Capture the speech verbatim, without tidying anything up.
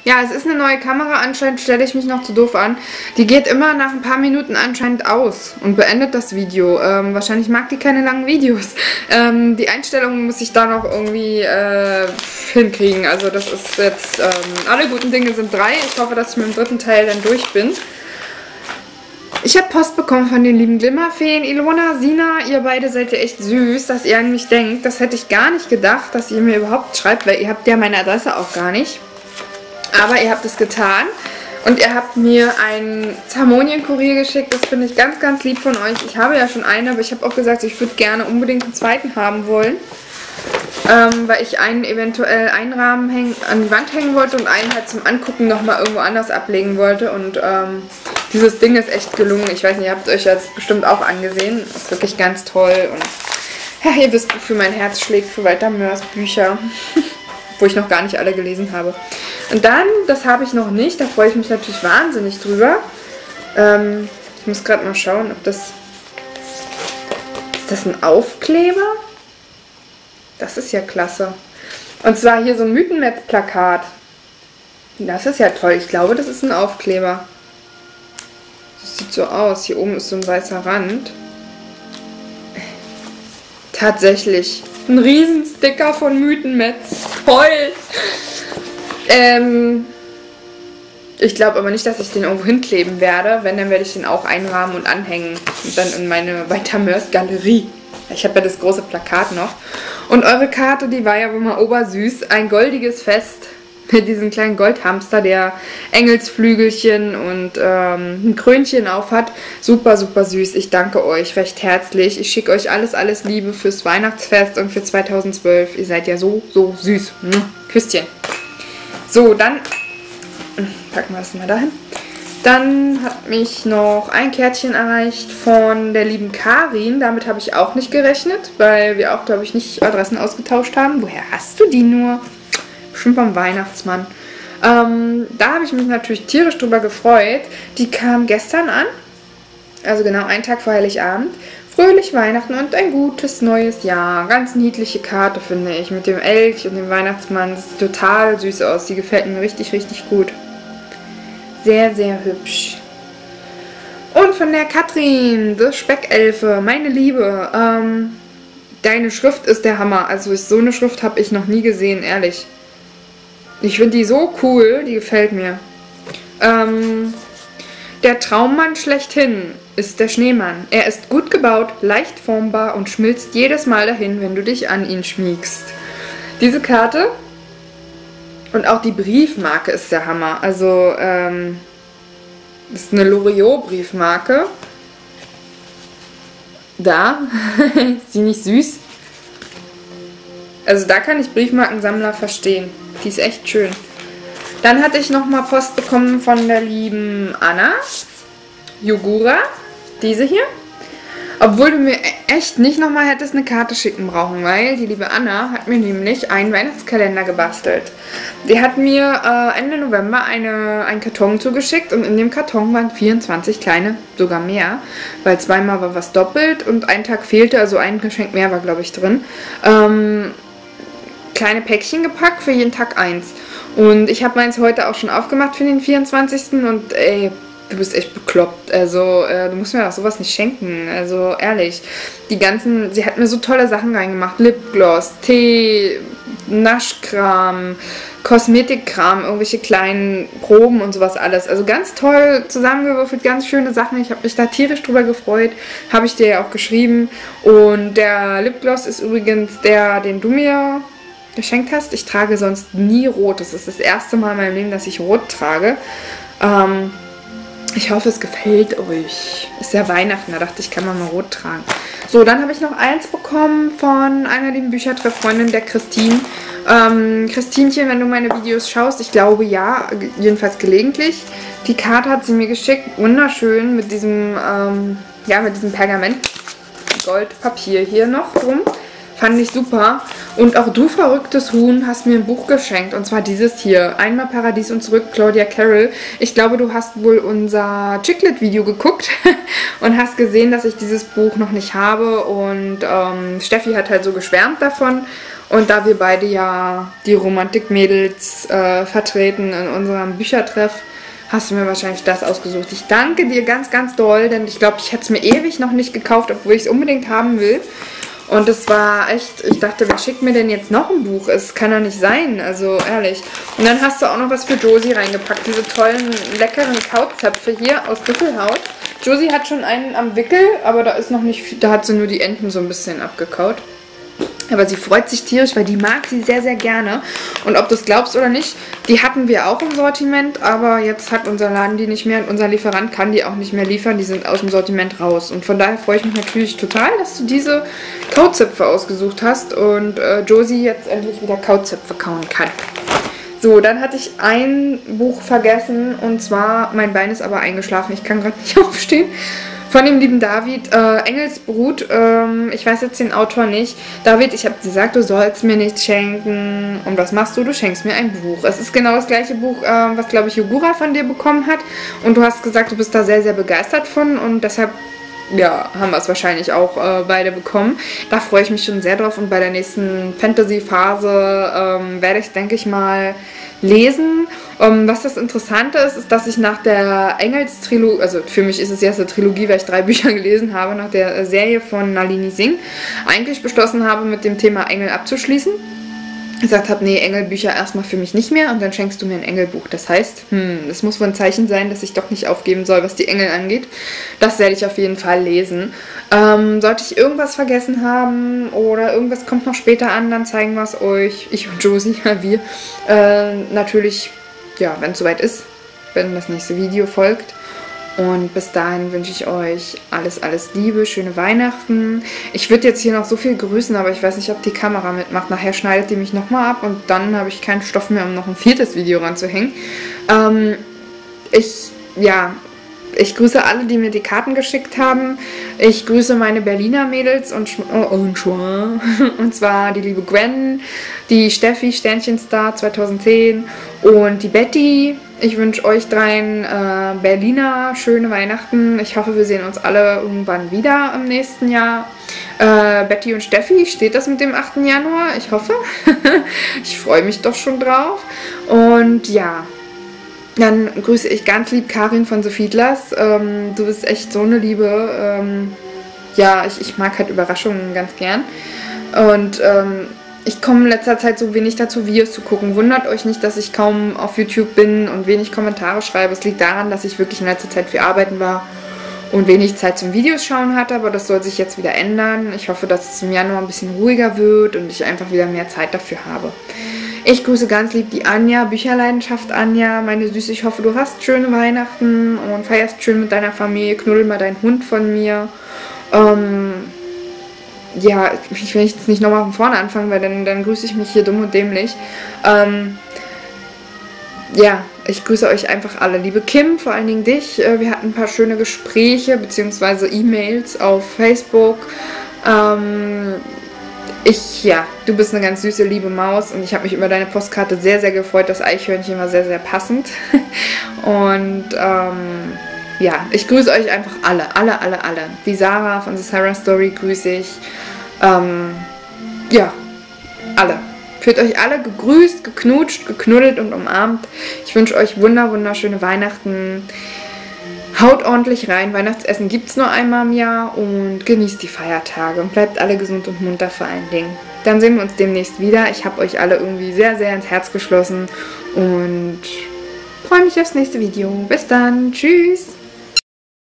Ja, es ist eine neue Kamera. Anscheinend stelle ich mich noch zu doof an. Die geht immer nach ein paar Minuten anscheinend aus und beendet das Video. Ähm, wahrscheinlich mag die keine langen Videos. Ähm, die Einstellungen muss ich da noch irgendwie äh, hinkriegen. Also das ist jetzt, ähm, alle guten Dinge sind drei. Ich hoffe, dass ich mit dem dritten Teil dann durch bin. Ich habe Post bekommen von den lieben Glimmerfeen. Ilona, Sina, ihr beide seid ja echt süß, dass ihr an mich denkt. Das hätte ich gar nicht gedacht, dass ihr mir überhaupt schreibt, weil ihr habt ja meine Adresse auch gar nicht. Aber ihr habt es getan und ihr habt mir einen Harmonien-Kurier geschickt. Das finde ich ganz, ganz lieb von euch. Ich habe ja schon einen, aber ich habe auch gesagt, ich würde gerne unbedingt einen zweiten haben wollen. Ähm, weil ich einen eventuell einrahmen hängen, an die Wand hängen wollte und einen halt zum Angucken nochmal irgendwo anders ablegen wollte. Und ähm, dieses Ding ist echt gelungen. Ich weiß nicht, ihr habt euch jetzt bestimmt auch angesehen. Ist wirklich ganz toll. Und ja, ihr wisst, wofür mein Herz schlägt, für Walter Mörs Bücher. Wo ich noch gar nicht alle gelesen habe. Und dann, das habe ich noch nicht, da freue ich mich natürlich wahnsinnig drüber. Ähm, ich muss gerade mal schauen, ob das... Ist das ein Aufkleber? Das ist ja klasse. Und zwar hier so ein Mythenmetz-Plakat. Das ist ja toll. Ich glaube, das ist ein Aufkleber. Das sieht so aus. Hier oben ist so ein weißer Rand. Tatsächlich. Ein Riesensticker von Mythenmetz. Toll! Ähm, ich glaube aber nicht, dass ich den irgendwo hinkleben werde. Wenn, dann werde ich den auch einrahmen und anhängen. Und dann in meine Walter Mörs Galerie. Ich habe ja das große Plakat noch. Und eure Karte, die war ja wohl mal obersüß. Ein goldiges Fest mit diesem kleinen Goldhamster, der Engelsflügelchen und ähm, ein Krönchen auf hat. Super, super süß. Ich danke euch recht herzlich. Ich schicke euch alles, alles Liebe fürs Weihnachtsfest und für zweitausendzwölf. Ihr seid ja so, so süß. Küsschen. So, dann packen wir das mal dahin. Dann hat mich noch ein Kärtchen erreicht von der lieben Karin. Damit habe ich auch nicht gerechnet, weil wir auch, glaube ich, nicht Adressen ausgetauscht haben. Woher hast du die nur? Bestimmt vom Weihnachtsmann. Ähm, da habe ich mich natürlich tierisch drüber gefreut. Die kam gestern an, also genau einen Tag vor Heiligabend. Fröhlich Weihnachten und ein gutes neues Jahr. Ganz niedliche Karte, finde ich, mit dem Elch und dem Weihnachtsmann. Das sieht total süß aus. Die gefällt mir richtig, richtig gut. Sehr, sehr hübsch. Und von der Katrin, The Speckelfe, meine Liebe. Ähm, deine Schrift ist der Hammer. Also so eine Schrift habe ich noch nie gesehen, ehrlich. Ich finde die so cool, die gefällt mir. Ähm, der Traummann schlechthin ist der Schneemann. Er ist gut gebaut, leicht formbar und schmilzt jedes Mal dahin, wenn du dich an ihn schmiegst. Diese Karte und auch die Briefmarke ist der Hammer. Also, ähm, das ist eine Loriot-Briefmarke. Da. Ist die nicht süß? Also da kann ich Briefmarkensammler verstehen. Die ist echt schön. Dann hatte ich nochmal Post bekommen von der lieben Anna. Yogura. Diese hier. Obwohl du mir echt nicht nochmal hättest eine Karte schicken brauchen, weil die liebe Anna hat mir nämlich einen Weihnachtskalender gebastelt. Die hat mir äh, Ende November eine, einen Karton zugeschickt und in dem Karton waren vierundzwanzig kleine, sogar mehr, weil zweimal war was doppelt und ein Tag fehlte, also ein Geschenk mehr war, glaube ich, drin. Ähm, kleine Päckchen gepackt, für jeden Tag eins. Und ich habe meins heute auch schon aufgemacht für den vierundzwanzigsten und ey, du bist echt bekloppt. Also, äh, du musst mir auch sowas nicht schenken. Also, ehrlich. Die ganzen, sie hat mir so tolle Sachen reingemacht. Lipgloss, Tee, Naschkram, Kosmetikkram, irgendwelche kleinen Proben und sowas alles. Also ganz toll zusammengewürfelt, ganz schöne Sachen. Ich habe mich da tierisch drüber gefreut. Habe ich dir ja auch geschrieben. Und der Lipgloss ist übrigens der, den du mir geschenkt hast. Ich trage sonst nie rot. Das ist das erste Mal in meinem Leben, dass ich rot trage. Ähm... Ich hoffe, es gefällt euch. Ist ja Weihnachten, da dachte ich, kann man mal rot tragen. So, dann habe ich noch eins bekommen von einer lieben Büchertrefffreundin, der Christine. Ähm, Christinchen, wenn du meine Videos schaust, ich glaube ja, jedenfalls gelegentlich. Die Karte hat sie mir geschickt, wunderschön, mit diesem, ähm, ja, mit diesem Pergament-Goldpapier hier noch drum. Fand ich super. Und auch du, verrücktes Huhn, hast mir ein Buch geschenkt. Und zwar dieses hier. Einmal Paradies und zurück, Claudia Carroll. Ich glaube, du hast wohl unser Chiclet-Video geguckt und hast gesehen, dass ich dieses Buch noch nicht habe. Und ähm, Steffi hat halt so geschwärmt davon. Und da wir beide ja die Romantikmädels äh, vertreten in unserem Büchertreff, hast du mir wahrscheinlich das ausgesucht. Ich danke dir ganz, ganz doll, denn ich glaube, ich hätte es mir ewig noch nicht gekauft, obwohl ich es unbedingt haben will. Und es war echt, ich dachte, wer schickt mir denn jetzt noch ein Buch? Es kann doch nicht sein, also ehrlich. Und dann hast du auch noch was für Josie reingepackt, diese tollen, leckeren Kauzöpfe hier aus Büffelhaut. Josie hat schon einen am Wickel, aber da ist noch nicht viel, da hat sie nur die Enden so ein bisschen abgekaut. Aber sie freut sich tierisch, weil die mag sie sehr, sehr gerne. Und ob du es glaubst oder nicht, die hatten wir auch im Sortiment, aber jetzt hat unser Laden die nicht mehr und unser Lieferant kann die auch nicht mehr liefern. Die sind aus dem Sortiment raus. Und von daher freue ich mich natürlich total, dass du diese Kauzöpfe ausgesucht hast und äh, Josie jetzt endlich wieder Kauzöpfe kauen kann. So, dann hatte ich ein Buch vergessen und zwar, mein Bein ist aber eingeschlafen, ich kann gerade nicht aufstehen. Von dem lieben David, äh, Engelsbrut, ähm, ich weiß jetzt den Autor nicht. David, ich habe gesagt, du sollst mir nichts schenken. Und was machst du? Du schenkst mir ein Buch. Es ist genau das gleiche Buch, äh, was, glaube ich, Yogura von dir bekommen hat. Und du hast gesagt, du bist da sehr, sehr begeistert von. Und deshalb, ja, haben wir es wahrscheinlich auch äh, beide bekommen. Da freue ich mich schon sehr drauf. Und bei der nächsten Fantasy-Phase ähm, werde ich es, denke ich mal, lesen. Um, was das Interessante ist, ist, dass ich nach der Engels-Trilogie, also für mich ist es jetzt eine Trilogie, weil ich drei Bücher gelesen habe, nach der Serie von Nalini Singh, eigentlich beschlossen habe, mit dem Thema Engel abzuschließen. Gesagt habe, nee, Engelbücher erstmal für mich nicht mehr und dann schenkst du mir ein Engelbuch. Das heißt, hm, das muss wohl ein Zeichen sein, dass ich doch nicht aufgeben soll, was die Engel angeht. Das werde ich auf jeden Fall lesen. Ähm, sollte ich irgendwas vergessen haben oder irgendwas kommt noch später an, dann zeigen wir es euch, ich und Josie, wir, äh, natürlich, ja, wenn es soweit ist, wenn das nächste Video folgt. Und bis dahin wünsche ich euch alles, alles Liebe, schöne Weihnachten. Ich würde jetzt hier noch so viel grüßen, aber ich weiß nicht, ob die Kamera mitmacht. Nachher schneidet die mich nochmal ab und dann habe ich keinen Stoff mehr, um noch ein viertes Video ranzuhängen. Ähm, ich, ja... Ich grüße alle, die mir die Karten geschickt haben. Ich grüße meine Berliner Mädels und, oh, und, und zwar die liebe Gwen, die Steffi, Sternchenstar zweitausendzehn und die Betty. Ich wünsche euch dreien äh, Berliner schöne Weihnachten. Ich hoffe, wir sehen uns alle irgendwann wieder im nächsten Jahr. Äh, Betty und Steffi, steht das mit dem achten Januar? Ich hoffe. Ich freue mich doch schon drauf. Und ja... Dann grüße ich ganz lieb Karin von Sofiedlers. Ähm, du bist echt so eine Liebe. Ähm, ja, ich, ich mag halt Überraschungen ganz gern. Und ähm, ich komme in letzter Zeit so wenig dazu, Videos zu gucken. Wundert euch nicht, dass ich kaum auf YouTube bin und wenig Kommentare schreibe. Es liegt daran, dass ich wirklich in letzter Zeit viel arbeiten war und wenig Zeit zum Videos schauen hatte. Aber das soll sich jetzt wieder ändern. Ich hoffe, dass es im Januar ein bisschen ruhiger wird und ich einfach wieder mehr Zeit dafür habe. Ich grüße ganz lieb die Anja, Bücherleidenschaft Anja, meine Süße, ich hoffe, du hast schöne Weihnachten und feierst schön mit deiner Familie, knuddel mal deinen Hund von mir. Ähm, ja, ich will jetzt nicht nochmal von vorne anfangen, weil dann, dann grüße ich mich hier dumm und dämlich. Ähm, ja, ich grüße euch einfach alle. Liebe Kim, vor allen Dingen dich, wir hatten ein paar schöne Gespräche bzw. E-Mails auf Facebook. Ähm... Ich, ja, du bist eine ganz süße, liebe Maus und ich habe mich über deine Postkarte sehr, sehr gefreut. Das Eichhörnchen war sehr, sehr passend. Und, ähm, ja, ich grüße euch einfach alle, alle, alle, alle. Die Sarah von The Sarah Story grüße ich. Ähm, ja, alle. Fühlt euch alle gegrüßt, geknutscht, geknuddelt und umarmt. Ich wünsche euch wunder, wunderschöne Weihnachten. Haut ordentlich rein, Weihnachtsessen gibt es nur einmal im Jahr und genießt die Feiertage und bleibt alle gesund und munter vor allen Dingen. Dann sehen wir uns demnächst wieder. Ich habe euch alle irgendwie sehr, sehr ins Herz geschlossen und freue mich aufs nächste Video. Bis dann, tschüss!